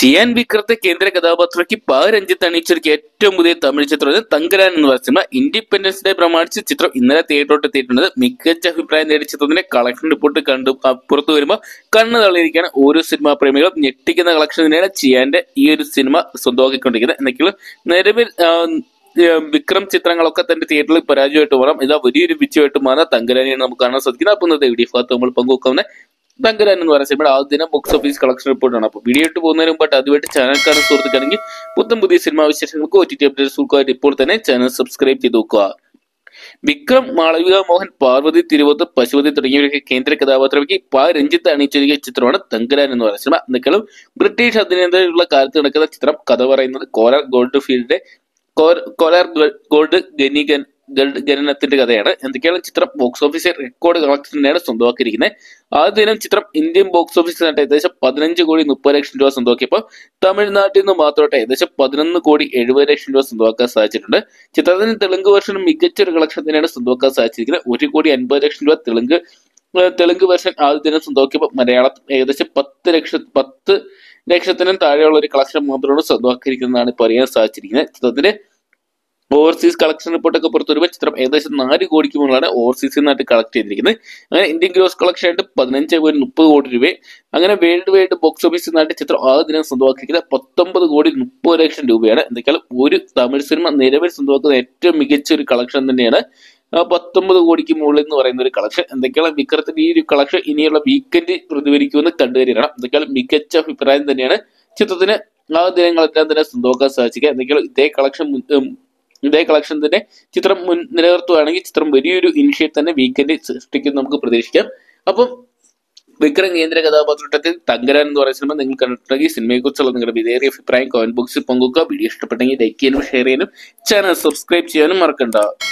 ചിയാൻ വിക്രത്തെ കേന്ദ്ര കഥാപാത്രമാക്കി രഞ്ജിത്ത് അണിയിച്ചൊരുക്കിയ ഏറ്റവും പുതിയ തമിഴ് ചിത്രം തങ്കരാൻ എന്ന് പറയുന്ന സിനിമ. ഇൻഡിപെൻഡൻസ് ഡേ പ്രമാണിച്ച് ചിത്രം ഇന്നലെ തിയേറ്ററിലോട്ട് എത്തിയിട്ടുണ്ട്. മികച്ച അഭിപ്രായം നേടിയ ചിത്രത്തിന്റെ കളക്ഷൻ റിപ്പോർട്ട് പുറത്തു വരുമ്പോൾ കണ്ണു തള്ളിയിരിക്കുകയാണ് ഓരോ സിനിമാ പ്രേമികളും. ഞെട്ടിക്കുന്ന കളക്ഷൻ തന്നെയാണ് ചിയാന്റെ ഈ ഒരു സിനിമ സ്വന്തമാക്കിക്കൊണ്ടിരിക്കുന്നത്. എന്തൊക്കെയാണ് നിലവിൽ വിക്രം ചിത്രങ്ങളൊക്കെ തന്നെ തിയേറ്ററിൽ പരാജയമായിട്ട് മാറാം. ഇതാ വലിയൊരു വിജയമായിട്ട് മാറാം തങ്കരാനെയാണ് നമുക്ക് കാണാൻ സാധിക്കുന്നത്. അപ്പോൾ ഇന്നത്തെ വീഡിയോ ഭാഗത്ത് നമ്മൾ പങ്കുവെക്കാവുന്ന തങ്കരാൻ എന്ന് പറയുന്ന സിനിമയുടെ ആദ്യ ദിനം ബോക്സ് ഓഫീസ് കളക്ഷൻ റിപ്പോർട്ടാണ്. അപ്പോൾ വീഡിയോ ഇട്ട് പോകുന്നതിന് മുമ്പായിട്ട് അതുമായിട്ട് ചാനൽ കാണാൻ സുഹൃത്തുക്കാണെങ്കിൽ പുതിയ സിനിമാ വിശേഷങ്ങൾക്ക് OTT അപ്ഡേറ്റ്സ് ഇപ്പോൾ തന്നെ ചാനൽ സബ്സ്ക്രൈബ് ചെയ്ത് നോക്കുക. വിക്രം, മാളവിക മോഹൻ, പാർവതി തിരുവോത്ത്, പശുപതി തുടങ്ങിയവരൊക്കെ കേന്ദ്ര കഥാപാത്രമാക്കി രഞ്ജിത്ത് അണിയിച്ചൊരുക്കിയ ചിത്രമാണ് തങ്കരാൻ എന്ന് പറയുന്ന സിനിമ. എന്തൊക്കെയാണ് ബ്രിട്ടീഷ് അധിനിവേശമുള്ള കാലത്ത് നടക്കുന്ന ചിത്രം. കഥ പറയുന്നത് കോലാർ ഗോൾഡ് ജനനത്തിന്റെ കഥയാണ്. എന്തൊക്കെയാണ് ചിത്രം ബോക്സ് ഓഫീസിൽ റെക്കോർഡ് കളക്ഷൻ തന്നെയാണ് സ്വന്തമാക്കിയിരിക്കുന്നത്. ആദ്യ ദിനം ചിത്രം ഇന്ത്യൻ ബോക്സ് ഓഫീസിൽ ഏകദേശം 15,30,00,000 രൂപ സ്വന്തമാക്കിയപ്പോൾ തമിഴ്നാട്ടിൽ നിന്ന് മാത്രമായിട്ട് ഏകദേശം 11,70,00,000 രൂപ സ്വന്തമാക്കാൻ സാധിച്ചിട്ടുണ്ട്. ചിത്രത്തിന് തെലുങ്ക് വേർഷനും മികച്ചൊരു കളക്ഷൻ തന്നെയാണ് സ്വന്തമാക്കാൻ സാധിച്ചിരിക്കുന്നത്. 1,50,00,000 രൂപ തെലുങ്ക് വേർഷൻ ആദ്യ ദിനം സ്വന്തമാക്കിയപ്പോൾ മലയാളത്തിൽ ഏകദേശം 10 ലക്ഷത്തിനും താഴെയുള്ള ഒരു കളക്ഷൻ മാത്രമാണ് സ്വന്തമാക്കിയിരിക്കുന്നതാണ് ഇപ്പോൾ അറിയാൻ സാധിച്ചിരിക്കുന്നത്. ചിത്രത്തിന്റെ ഓവർസീസ് കളക്ഷൻ റിപ്പോർട്ടൊക്കെ പുറത്തു വരുമ്പോൾ ചിത്രം ഏകദേശം 4 കോടിക്ക് മുകളിലാണ് ഓവർസീസിൽ നിന്നായിട്ട് കളക്ട് ചെയ്തിരിക്കുന്നത്. അങ്ങനെ ഇന്ത്യൻ ഗ്രോസ് കളക്ഷൻ ആയിട്ട് 15,30 കോടി രൂപ. അങ്ങനെ വേൾഡ് വൈഡ് ബോക്സ് ഓഫീസിൽ നിന്നായിട്ട് ചിത്രം ആദ്യ ദിനം സ്വന്തമാക്കിയിരിക്കുന്നത് 19,30,00,000 രൂപയാണ്. എന്തൊക്കെയാണ് ഒരു തമിഴ് സിനിമ നിലവിൽ സ്വന്തമാക്കുന്ന ഏറ്റവും മികച്ച ഒരു കളക്ഷൻ തന്നെയാണ് 19 കോടിക്ക് മുകളിൽ എന്ന് പറയുന്ന ഒരു കളക്ഷൻ. എന്തൊക്കെയാണ് വിക്രത്തിന്റെ ഈ ഒരു കളക്ഷൻ ഇനിയുള്ള വീക്കെൻഡ് പ്രതിഫലിക്കുമെന്ന് കണ്ടുവരികയാണ്. എന്തൊക്കെയാണ് മികച്ച അഭിപ്രായം തന്നെയാണ് ചിത്രത്തിന് ആ ദിനങ്ങളെല്ലാം തന്നെ സ്വന്തമാക്കാൻ സാധിക്കുക. എന്തൊക്കെയാണ് ഇതേ കളക്ഷൻ തന്നെ ചിത്രം നിലനിർത്തുകയാണെങ്കിൽ ചിത്രം വലിയൊരു ഇനിഷ്യേറ്റ് തന്നെ വീക്കെൻഡ് സൃഷ്ടിക്കും നമുക്ക് പ്രതീക്ഷിക്കാം. അപ്പം വിക്രം കേന്ദ്ര കഥാപാത്രത്തിൽ തങ്കരാൻ എന്ന് പറയുന്ന സിനിമ നിങ്ങൾ കണ്ടിട്ടുണ്ടെങ്കിൽ സിനിമയെ കുറിച്ചുള്ള നിങ്ങളുടെ വിലയേറിയ അഭിപ്രായം കമന്റ് ബോക്സിൽ പങ്കുവെക്കുക. വീഡിയോ ഇഷ്ടപ്പെട്ടെങ്കിൽ ലൈക്ക് ചെയ്യാനും ഷെയർ ചെയ്യാനും ചാനൽ സബ്സ്ക്രൈബ് ചെയ്യാനും മറക്കണ്ട.